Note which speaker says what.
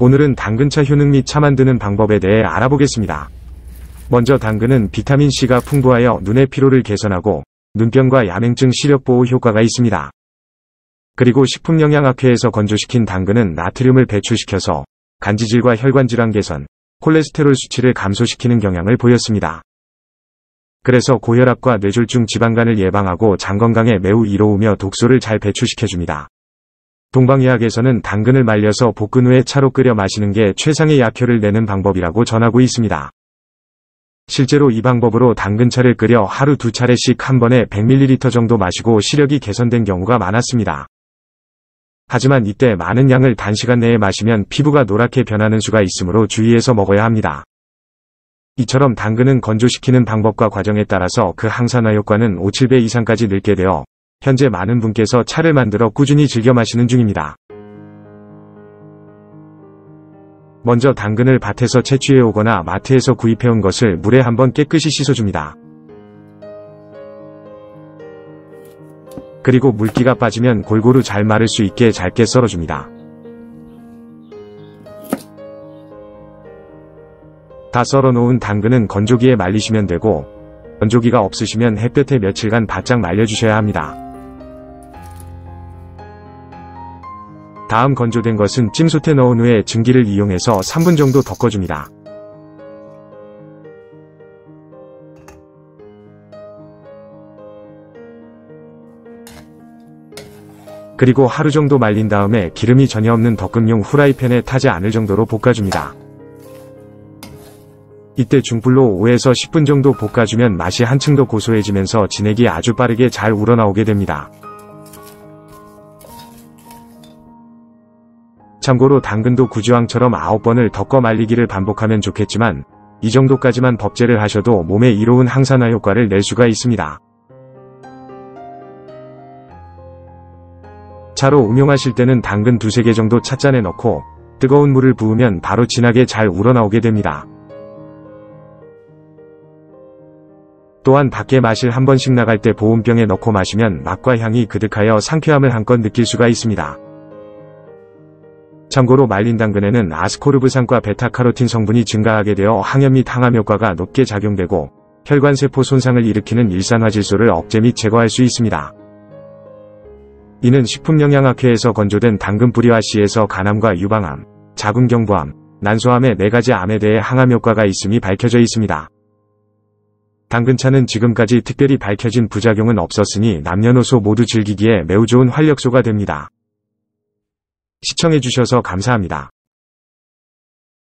Speaker 1: 오늘은 당근차 효능 및 차 만드는 방법에 대해 알아보겠습니다. 먼저 당근은 비타민C가 풍부하여 눈의 피로를 개선하고 눈병과 야맹증 시력 보호 효과가 있습니다. 그리고 식품영양학회에서 건조시킨 당근은 나트륨을 배출시켜서 간지질과 혈관질환 개선, 콜레스테롤 수치를 감소시키는 경향을 보였습니다. 그래서 고혈압과 뇌졸중 지방간을 예방하고 장 건강에 매우 이로우며 독소를 잘 배출시켜줍니다. 동방의학에서는 당근을 말려서 볶은 후에 차로 끓여 마시는 게 최상의 약효를 내는 방법이라고 전하고 있습니다. 실제로 이 방법으로 당근차를 끓여 하루 2차례씩 한 번에 100ml 정도 마시고 시력이 개선된 경우가 많았습니다. 하지만 이때 많은 양을 단시간 내에 마시면 피부가 노랗게 변하는 수가 있으므로 주의해서 먹어야 합니다. 이처럼 당근은 건조시키는 방법과 과정에 따라서 그 항산화 효과는 5-7배 이상까지 늘게 되어 현재 많은 분께서 차를 만들어 꾸준히 즐겨 마시는 중입니다. 먼저 당근을 밭에서 채취해 오거나 마트에서 구입해 온 것을 물에 한번 깨끗이 씻어줍니다. 그리고 물기가 빠지면 골고루 잘 마를 수 있게 잘게 썰어줍니다. 다 썰어 놓은 당근은 건조기에 말리시면 되고, 건조기가 없으시면 햇볕에 며칠간 바짝 말려주셔야 합니다. 다음 건조된 것은 찜솥에 넣은 후에 증기를 이용해서 3분 정도 덮어줍니다. 그리고 하루 정도 말린 다음에 기름이 전혀 없는 덮음용 후라이팬에 타지 않을 정도로 볶아줍니다. 이때 중불로 5에서 10분 정도 볶아주면 맛이 한층 더 고소해지면서 진액이 아주 빠르게 잘 우러나오게 됩니다. 참고로 당근도 구지왕처럼 9번을 덮어 말리기를 반복하면 좋겠지만 이 정도까지만 법제를 하셔도 몸에 이로운 항산화 효과를 낼 수가 있습니다. 차로 응용하실 때는 당근 2-3개 정도 찻잔에 넣고 뜨거운 물을 부으면 바로 진하게 잘 우러나오게 됩니다. 또한 밖에 마실 한 번씩 나갈 때 보온병에 넣고 마시면 맛과 향이 그득하여 상쾌함을 한껏 느낄 수가 있습니다. 참고로 말린 당근에는 아스코르브산과 베타카로틴 성분이 증가하게 되어 항염 및 항암 효과가 높게 작용되고 혈관세포 손상을 일으키는 일산화질소를 억제 및 제거할 수 있습니다. 이는 식품영양학회에서 건조된 당근 뿌리와 씨에서 간암과 유방암, 자궁경부암, 난소암의 4가지 암에 대해 항암 효과가 있음이 밝혀져 있습니다. 당근차는 지금까지 특별히 밝혀진 부작용은 없었으니 남녀노소 모두 즐기기에 매우 좋은 활력소가 됩니다. 시청해주셔서 감사합니다.